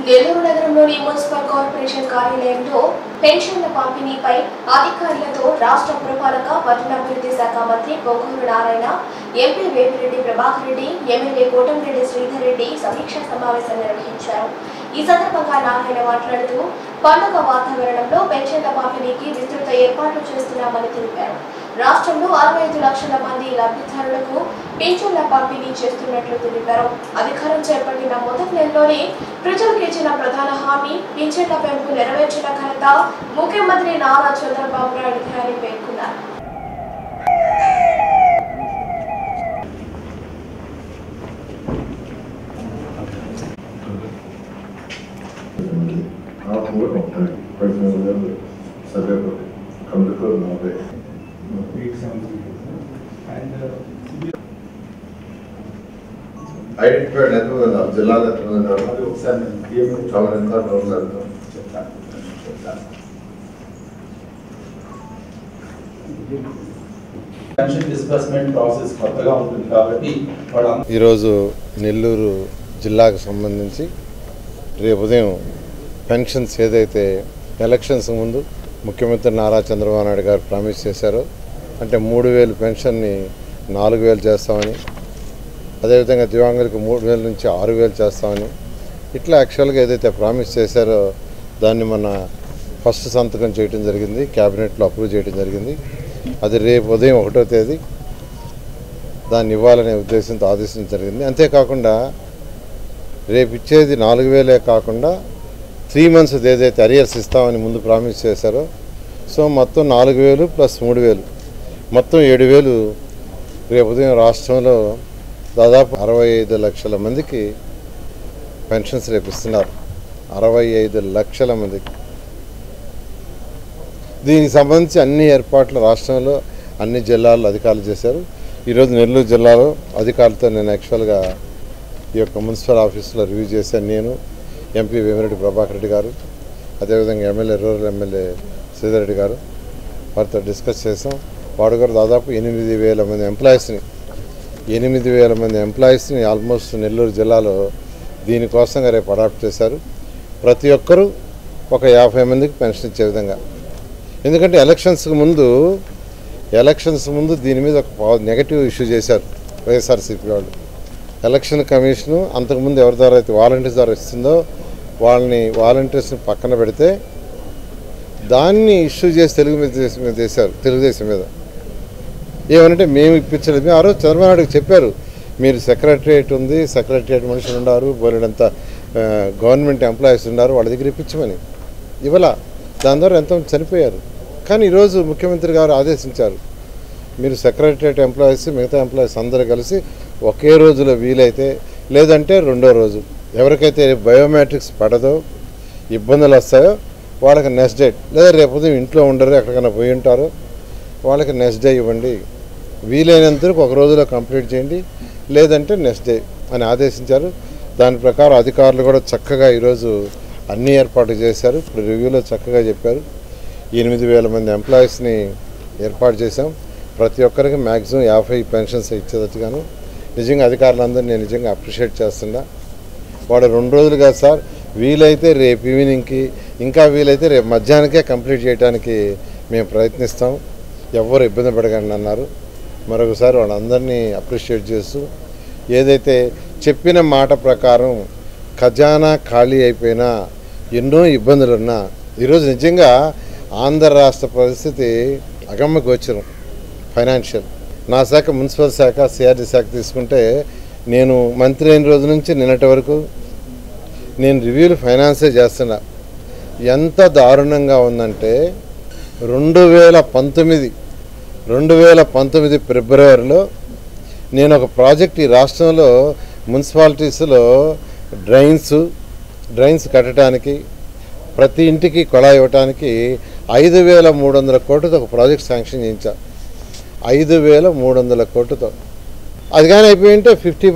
నెల్లూరు నగరంలోని municipal corporation కార్యాలయంలో పెన్షన్ల పంపిణీపై అధికారులతో రాష్ట్ర పురపాలక పట్టణాభివృద్ధి శాఖ మంత్రి పొంగూరు నారాయణ, ఎంపీ వేమిరెడ్డి ప్రభాకర్ రెడ్డి, ఎమ్మెల్యే కోటంరెడ్డి శ్రీధర్ రెడ్డి సమీక్షా సమావేశం నిర్వహించారు. ఈ సందర్భంగా నారాయణ మాట్లాడుతూ పండుగ వాతావరణంలో పెన్షన్ల పంపిణీకి విస్తృత ఏర్పాట్లు చేస్తున్నామని తెలిపారు. రాష్ట్రంలో 65 లక్షల మంది లబ్ధిదారులకు పింఛన్ల పంపిణీ చేస్తున్నట్లు తెలిపారు. అధికారం చేపట్టిన మొదటి నెలలోనే ప్రజలకు ఇచ్చిన ప్రధాన హామీ పింఛన్ల పెంపు నెరవేర్చిన ఘనత ముఖ్యమంత్రి నారా చంద్రబాబు నాయుడు అని పేర్కొన్నారు. ఐడెంటిఫైడ్ ఎంత జిల్లాలో ఈరోజు నెల్లూరు జిల్లాకు సంబంధించి రేపు ఉదయం పెన్షన్స్ ఏదైతే ఎలక్షన్స్ ముందు ముఖ్యమంత్రి నారా చంద్రబాబు నాయుడు గారు ప్రామిస్ చేశారో, అంటే 3000 పెన్షన్ని 4000 చేస్తామని, అదేవిధంగా దివ్యాంగులకు 3000 నుంచి 6000 చేస్తామని, ఇట్లా యాక్చువల్గా ఏదైతే ప్రామిస్ చేశారో దాన్ని మన ఫస్ట్ సంతకం చేయడం జరిగింది, క్యాబినెట్లో అప్రూవ్ చేయడం జరిగింది. అది రేపు ఉదయం 1వ తేదీ దాన్ని ఇవ్వాలనే ఉద్దేశంతో ఆదేశించడం జరిగింది. అంతేకాకుండా రేపు ఇచ్చేది 4000 కాకుండా 3 months ఏదైతే అరియర్స్ ఇస్తామని ముందు ప్రామిస్ చేశారో, సో మొత్తం 4000 ప్లస్ 3000 మొత్తం 7000 రేపు ఉదయం రాష్ట్రంలో దాదాపు 65 లక్షల మందికి పెన్షన్స్ రేపు ఇస్తున్నారు. 65 లక్షల మందికి. దీనికి సంబంధించి అన్ని ఏర్పాట్లు రాష్ట్రంలో అన్ని జిల్లాల్లో అధికారులు చేశారు. ఈరోజు నెల్లూరు జిల్లాలో అధికారులతో నేను యాక్చువల్గా ఈ యొక్క మున్సిపల్ ఆఫీసులో రివ్యూ చేశాను. నేను, ఎంపీ వేమిరెడ్డి ప్రభాకర్ రెడ్డి గారు, అదేవిధంగా MLA rural MLA Sridhar Reddy గారు వారితో డిస్కస్ చేసాం. వాడు కూడా దాదాపు 8000 మంది ఎంప్లాయీస్ని ఆల్మోస్ట్ నెల్లూరు జిల్లాలో దీనికోసంగా రేపు అడాప్ట్ చేశారు. ప్రతి ఒక్కరూ ఒక 50 మందికి పెన్షన్ ఇచ్చే విధంగా. ఎందుకంటే ఎలక్షన్స్ ముందు దీని మీద ఒక నెగటివ్ ఇష్యూ చేశారు వైఎస్ఆర్సీపీ వాళ్ళు. ఎలక్షన్ కమిషను అంతకుముందు ఎవరి ద్వారా అయితే వాలంటీర్స్ ద్వారా ఇస్తుందో వాలంటీర్స్ని పక్కన పెడితే దాన్ని ఇష్యూ చేసి తెలుగుదేశం మీద ఏమనంటే మేము ఇప్పించలేదు. ఆ రోజు చంద్రబాబు నాయుడుకి చెప్పారు, మీరు సెక్రటరియట్ ఉంది, సెక్రటరియట్ మనుషులు ఉన్నారు, బోలెడంతా గవర్నమెంట్ ఎంప్లాయీస్ ఉన్నారు, వాళ్ళ దగ్గర ఇప్పించమని. ఇవాళ దాని ద్వారా ఎంతోమంది చనిపోయారు. కానీ ఈరోజు ముఖ్యమంత్రి గారు ఆదేశించారు, మీరు సెక్రటరియట్ ఎంప్లాయీస్ మిగతా ఎంప్లాయీస్ అందరూ కలిసి ఒకే రోజులో వీలైతే, లేదంటే 2వ రోజు ఎవరికైతే బయోమెట్రిక్స్ పడదో ఇబ్బందులు వస్తాయో వాళ్ళకి నెక్స్ట్ డే, లేదా రేపు ఉదయం ఇంట్లో ఉండరు ఎక్కడికైనా పోయి ఉంటారో వాళ్ళకి నెక్స్ట్ డే ఇవ్వండి, వీలైనంతవరకు ఒక రోజులో కంప్లీట్ చేయండి, లేదంటే నెక్స్ట్ డే అని ఆదేశించారు. దాని ప్రకారం అధికారులు కూడా చక్కగా ఈరోజు అన్ని ఏర్పాట్లు చేశారు. ఇప్పుడు రివ్యూలో చక్కగా చెప్పారు. 8000 మంది ఎంప్లాయీస్ని ఏర్పాటు చేశాం. ప్రతి ఒక్కరికి మ్యాక్సిమం 50 పెన్షన్స్ ఇచ్చేటట్టుగాను. నిజంగా అధికారులందరూ నేను నిజంగా అప్రిషియేట్ చేస్తున్నా. వాడు 2 రోజులు కాదు సార్, వీలైతే రేపు ఈవినింగ్కి, ఇంకా వీలైతే రేపు మధ్యాహ్నానికే కంప్లీట్ చేయడానికి మేము ప్రయత్నిస్తాం, ఎవరు ఇబ్బంది పడకండి అన్నారు. మరొకసారి వాళ్ళందరినీ అప్రిషియేట్ చేస్తూ, ఏదైతే చెప్పిన మాట ప్రకారం ఖజానా ఖాళీ అయిపోయినా ఎన్నో ఇబ్బందులున్నా ఈరోజు నిజంగా ఆంధ్ర రాష్ట్ర పరిస్థితి అగమ్య గోచరం. ఫైనాన్షియల్ నా శాఖ మున్సిపల్ శాఖ, సిఆర్డీ శాఖ తీసుకుంటే నేను మంత్రి అయిన రోజు నుంచి నిన్నటి వరకు నేను రివ్యూలు ఫైనాన్సే చేస్తున్నా. ఎంత దారుణంగా ఉందంటే 2019 ఫిబ్రవరిలో నేను ఒక ప్రాజెక్ట్ ఈ రాష్ట్రంలో మున్సిపాలిటీస్లో డ్రైన్స్ కట్టడానికి, ప్రతి ఇంటికి కొళాయి ఇవ్వడానికి 5300 కోట్లతో ఒక ప్రాజెక్ట్ శాంక్షన్ చేయించా. 5300 కోట్లతో. అది కానీ అయిపోయింటే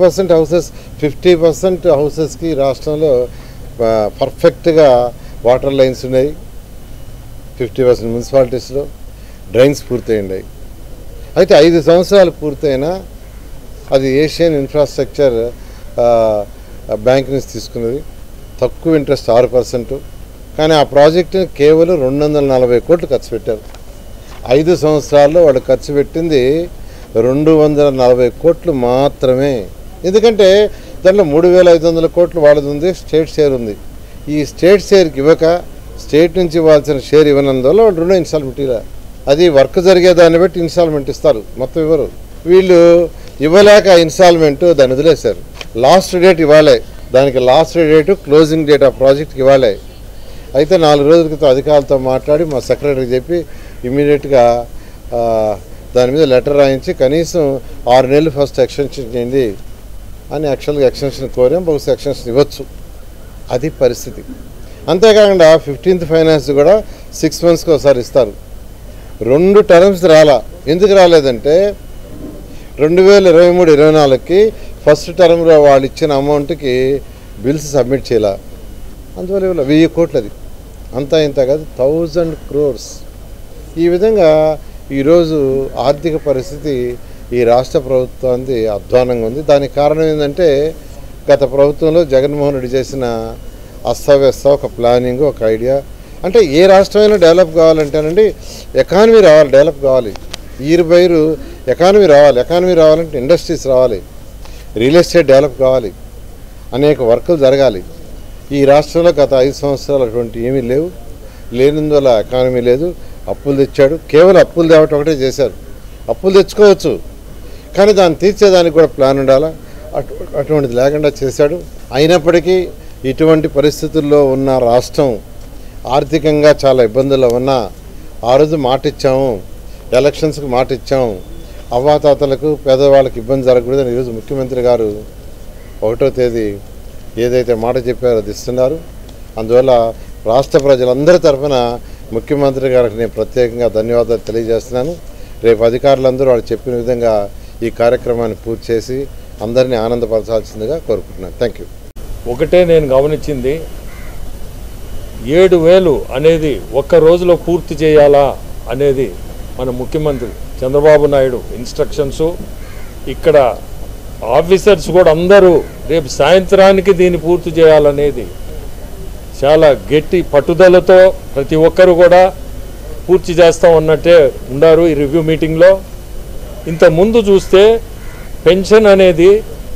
50% హౌసెస్కి రాష్ట్రంలో పర్ఫెక్ట్గా వాటర్ లైన్స్ ఉన్నాయి. 50% మున్సిపాలిటీస్లో డ్రైన్స్ పూర్తయింది. అయితే 5 సంవత్సరాలు పూర్తయినా అది ఏషియన్ ఇన్ఫ్రాస్ట్రక్చర్ బ్యాంక్ నుంచి తీసుకున్నది. తక్కువ ఇంట్రెస్ట్ 6%. కానీ ఆ ప్రాజెక్టుని కేవలం 240 కోట్లు ఖర్చు పెట్టారు. 5 సంవత్సరాల్లో వాళ్ళు ఖర్చు పెట్టింది 240 కోట్లు మాత్రమే. ఎందుకంటే దాంట్లో 3500 కోట్లు వాళ్ళది ఉంది, స్టేట్ షేర్ ఉంది. ఈ స్టేట్ షేర్కి ఇవ్వక స్టేట్ నుంచి ఇవ్వాల్సిన షేర్ ఇవ్వనందువల్ల వాళ్ళు రుణ ఇన్స్టాల్మెంట్ ఇలా అది వర్క్ జరిగే దాన్ని బట్టి ఇన్స్టాల్మెంట్ ఇస్తారు, మొత్తం ఇవ్వరు. వీళ్ళు ఇవ్వలేక ఇన్స్టాల్మెంట్ దాన్ని వదిలేశారు. లాస్ట్ డేట్ ఇవ్వాలి, దానికి లాస్ట్ డేటు క్లోజింగ్ డేట్ ఆ ప్రాజెక్ట్కి ఇవ్వాలి. అయితే 4 రోజుల క్రితం అధికారులతో మాట్లాడి మా సెక్రటరీకి చెప్పి ఇమీడియట్గా దాని మీద లెటర్ రాయించి కనీసం 6 నెలలు ఫస్ట్ ఎక్స్టెన్షన్ చేయండి అని యాక్చువల్గా ఎక్స్టెన్షన్ కోరాం. బహుశా ఎక్స్టెన్షన్ ఇవ్వచ్చు, అది పరిస్థితి. అంతేకాకుండా 15th ఫైనాన్స్ కూడా 6 monthsకి ఒకసారి ఇస్తారు. 2 టర్మ్స్ రాలా. ఎందుకు రాలేదంటే 2023-24కి ఫస్ట్ టర్మ్లో వాళ్ళు ఇచ్చిన అమౌంట్కి బిల్స్ సబ్మిట్ చేయాల, అందువల్ల 1000 కోట్లు. అది అంతా ఇంత కాదు, 1000 crores. ఈ విధంగా ఈరోజు ఆర్థిక పరిస్థితి ఈ రాష్ట్ర ప్రభుత్వానికి అధ్వానంగా ఉంది. దానికి కారణం ఏంటంటే గత ప్రభుత్వంలో జగన్మోహన్ రెడ్డి చేసిన అస్తవ్యస్త ఒక ప్లానింగ్, ఒక ఐడియా. అంటే ఏ రాష్ట్రమైనా డెవలప్ కావాలంటేనండి ఎకానమీ రావాలి, డెవలప్ కావాలి, ఈరుబైరు ఎకానమీ రావాలి. ఎకానమీ రావాలంటే ఇండస్ట్రీస్ రావాలి, రియల్ ఎస్టేట్ డెవలప్ కావాలి, అనేక వర్కులు జరగాలి. ఈ రాష్ట్రంలో గత 5 సంవత్సరాలు అటువంటి ఏమీ లేవు. లేనందువల్ల ఎకానమీ లేదు. అప్పులు తెచ్చాడు, కేవలం అప్పులు తేవటం ఒకటే చేశారు. అప్పులు తెచ్చుకోవచ్చు కానీ దాన్ని తీర్చేదానికి కూడా ప్లాన్ ఉండాలా, అటువంటిది లేకుండా చేశాడు. అయినప్పటికీ ఇటువంటి పరిస్థితుల్లో ఉన్న రాష్ట్రం ఆర్థికంగా చాలా ఇబ్బందుల్లో ఉన్నా ఆ రోజు మాట ఇచ్చాము, ఎలక్షన్స్కి మాట ఇచ్చాము, అవ్వాతాతలకు పేదవాళ్ళకి ఇబ్బంది జరగకూడదని ఈరోజు ముఖ్యమంత్రి గారు 1వ తేదీ ఏదైతే మాట చెప్పారో అది ఇస్తున్నారు. అందువల్ల రాష్ట్ర ప్రజలందరి తరఫున ముఖ్యమంత్రి గారికి నేను ప్రత్యేకంగా ధన్యవాదాలు తెలియజేస్తున్నాను. రేపు అధికారులందరూ వాళ్ళు చెప్పిన విధంగా ఈ కార్యక్రమాన్ని పూర్తి చేసి అందరినీ ఆనందపరచాల్సిందిగా కోరుకుంటున్నాను. Thank you. ఒకటే నేను గమనించింది, 7,000 అనేది ఒక్క రోజులో పూర్తి చేయాలా అనేది మన ముఖ్యమంత్రి చంద్రబాబు నాయుడు ఇన్స్ట్రక్షన్స్. ఇక్కడ ఆఫీసర్స్ కూడా అందరూ రేపు సాయంత్రానికి దీన్ని పూర్తి చేయాలనేది చాలా గట్టి పట్టుదలతో ప్రతి ఒక్కరు కూడా పూర్తి చేస్తాం అన్నట్టే ఉన్నారు ఈ రివ్యూ మీటింగ్లో. ఇంతకుముందు చూస్తే పెన్షన్ అనేది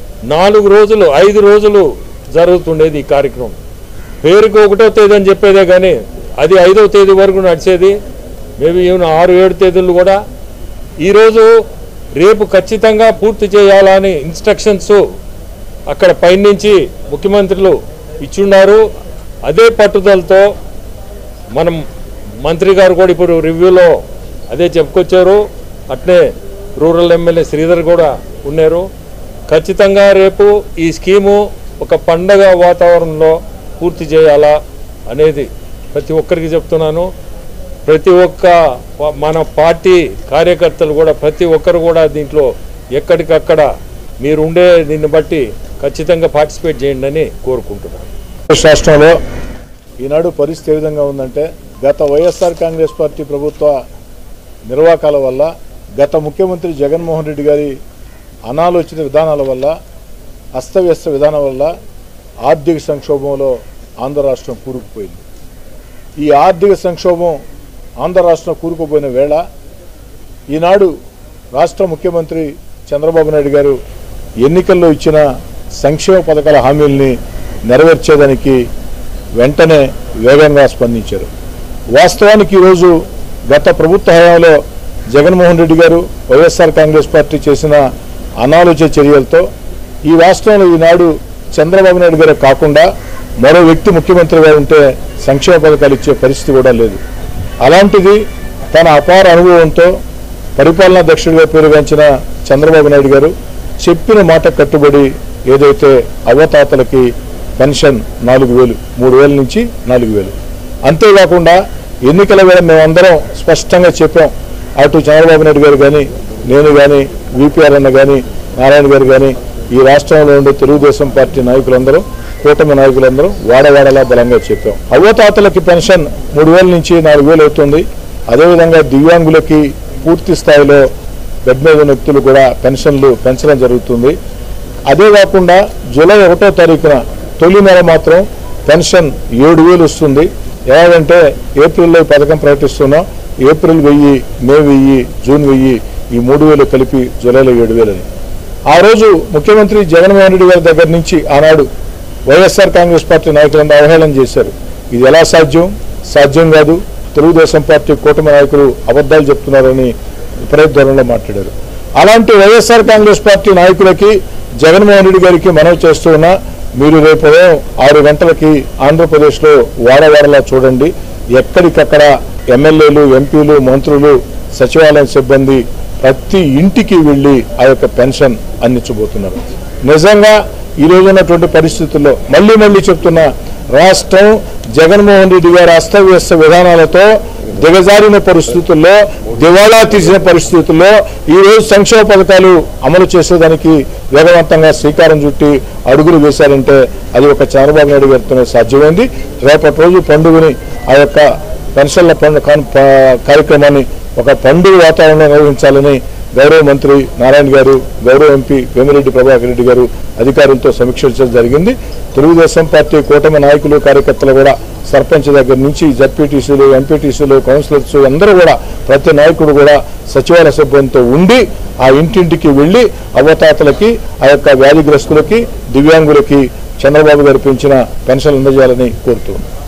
4 రోజులు 5 రోజులు జరుగుతుండేది ఈ కార్యక్రమం. పేరుకి 1వ తేదీ అని చెప్పేదే కానీ అది 5వ తేదీ వరకు నడిచేది. మేబీ ఈవెన్ 6-7 తేదీలు కూడా. ఈరోజు రేపు ఖచ్చితంగా పూర్తి చేయాలని ఇన్స్ట్రక్షన్స్ అక్కడ పైనుంచి ముఖ్యమంత్రులు ఇచ్చున్నారు. అదే పట్టుదలతో మనం మంత్రి గారు కూడా ఇప్పుడు రివ్యూలో అదే చెప్పుకొచ్చారు. అట్నే రూరల్ ఎమ్మెల్యే శ్రీధర్ కూడా ఉన్నారు. ఖచ్చితంగా రేపు ఈ స్కీము ఒక పండగ వాతావరణంలో పూర్తి చేయాలా అనేది ప్రతి ఒక్కరికి చెప్తున్నాను. ప్రతి ఒక్క మన పార్టీ కార్యకర్తలు కూడా ప్రతి ఒక్కరు కూడా దీంట్లో ఎక్కడికక్కడ మీరు ఉండే దీన్ని బట్టి ఖచ్చితంగా పార్టిసిపేట్ చేయండి అని కోరుకుంటున్నాను. రాష్ట్రంలో ఈనాడు పరిస్థితి ఏ విధంగా ఉందంటే గత వైఎస్ఆర్ కాంగ్రెస్ పార్టీ ప్రభుత్వ నిర్వాకాల వల్ల, గత ముఖ్యమంత్రి జగన్మోహన్ రెడ్డి గారి అనాలోచిత విధానాల వల్ల, అస్తవ్యస్త విధానం వల్ల ఆర్థిక సంక్షోభంలో ఆంధ్ర రాష్ట్రం కూరుకుపోయింది. ఈ ఆర్థిక సంక్షోభం ఆంధ్ర రాష్ట్రం కూరుకుపోయిన వేళ ఈనాడు రాష్ట్ర ముఖ్యమంత్రి చంద్రబాబు నాయుడు గారు ఎన్నికల్లో ఇచ్చిన సంక్షేమ పథకాల హామీల్ని నెరవేర్చేదానికి వెంటనే వేగంగా స్పందించారు. వాస్తవానికి ఈరోజు గత ప్రభుత్వ హయాంలో జగన్మోహన్ రెడ్డి గారు వైఎస్ఆర్ కాంగ్రెస్ పార్టీ చేసిన అనాలోచిత చర్యలతో ఈ రాష్ట్రంలో ఈనాడు చంద్రబాబు నాయుడు గారు కాకుండా మరో వ్యక్తి ముఖ్యమంత్రిగా ఉంటే సంక్షేమ పథకాలు ఇచ్చే పరిస్థితి కూడా లేదు. అలాంటిది తన అపార అనుభవంతో పరిపాలనా దక్షుడిగా పేరుగాంచిన చంద్రబాబు నాయుడు గారు చెప్పిన మాట కట్టుబడి ఏదైతే అవ్వతాతలకి పెన్షన్ 4,000, 3,000 నుంచి 4,000. అంతేకాకుండా ఎన్నికల వేళ మేమందరం స్పష్టంగా చెప్పాం. అటు చంద్రబాబు నాయుడు గారు కానీ, నేను కానీ, విపిఆర్ అన్న కానీ, నారాయణ గారు కానీ, ఈ రాష్ట్రంలో ఉండే తెలుగుదేశం పార్టీ నాయకులందరూ, కూటమి నాయకులందరూ వాడవాడలా బలంగా చెప్పాం. అవ్వతాతలకి పెన్షన్ 3,000 నుంచి 4,000 అవుతుంది. అదేవిధంగా దివ్యాంగులకి పూర్తి స్థాయిలో బెడ్ మీద వ్యక్తులు కూడా పెన్షన్లు పెంచడం జరుగుతుంది. అదే కాకుండా జూలై 1వ తారీఖున తొలి నెల మాత్రం పెన్షన్ 7,000 వస్తుంది. ఎలాగంటే ఏప్రిల్లో ఈ పథకం ప్రకటిస్తున్నాం. ఏప్రిల్ 1000, మే 1000, జూన్ 1000, ఈ 3,000 కలిపి జూలైలో 7,000 అని. ఆ రోజు ముఖ్యమంత్రి జగన్మోహన్ రెడ్డి గారి దగ్గర నుంచి ఆనాడు వైఎస్ఆర్ కాంగ్రెస్ పార్టీ నాయకులంతా అవహేళన చేశారు. ఇది ఎలా సాధ్యం కాదు, తెలుగుదేశం పార్టీ కూటమి నాయకులు అబద్ధాలు చెప్తున్నారని విపరీత ధోరణిలో మాట్లాడారు. అలాంటి వైఎస్ఆర్ కాంగ్రెస్ పార్టీ నాయకులకి జగన్మోహన్ రెడ్డి గారికి మనవి చేస్తూ ఉన్నా, మీరు రేపు 6 గంటలకి ఆంధ్రప్రదేశ్లో వాడవాడలా చూడండి. ఎక్కడికక్కడ ఎమ్మెల్యేలు, ఎంపీలు, మంత్రులు, సచివాలయం సిబ్బంది ప్రతి ఇంటికి వెళ్ళి ఆ యొక్క పెన్షన్ అందించబోతున్నారు. నిజంగా ఈ రోజు ఉన్నటువంటి పరిస్థితుల్లో మళ్ళీ చెప్తున్నా, రాష్ట్రం జగన్మోహన్ రెడ్డి గారి అస్తవ్యస్త విధానాలతో దిగజారిన పరిస్థితుల్లో, దివాళా తీసిన పరిస్థితుల్లో ఈరోజు సంక్షేమ పథకాలు అమలు చేసేదానికి వేగవంతంగా శ్రీకారం చుట్టి అడుగులు వేశారంటే అది ఒక చంద్రబాబు నాయుడు గారితోనే సాధ్యమైంది. రేపటి రోజు పండుగని, ఆ యొక్క పెన్షన్ల కార్యక్రమాన్ని ఒక పండుగ వాతావరణంలో నిర్వహించాలని గౌరవ మంత్రి నారాయణ గారు, గౌరవ ఎంపీ వేమిరెడ్డి ప్రభాకర్ రెడ్డి గారు అధికారులతో సమీక్షించడం జరిగింది. తెలుగుదేశం పార్టీ కూటమి నాయకులు, కార్యకర్తలు కూడా సర్పంచ్ దగ్గర నుంచి జడ్పీటీసీలు, ఎంపీటీసీలు, కౌన్సిలర్స్ అందరూ కూడా ప్రతి నాయకుడు కూడా సచివాలయ సిబ్బందితో ఉండి ఆ ఇంటింటికి వెళ్ళి అవతాతలకి, ఆ యొక్క వ్యాధిగ్రస్తులకి, దివ్యాంగులకి చంద్రబాబు గారు పెంచిన పెన్షన్లు అందజేయాలని కోరుతున్నాం.